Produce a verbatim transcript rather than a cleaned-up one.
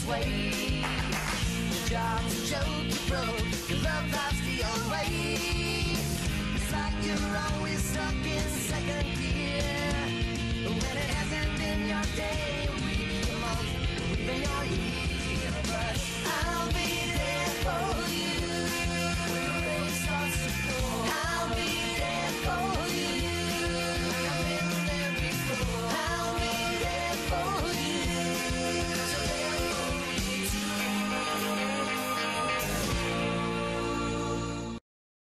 way. Your job's a joke, you broke, your love life's the old way. It's like you're always stuck in second gear when it hasn't been your day.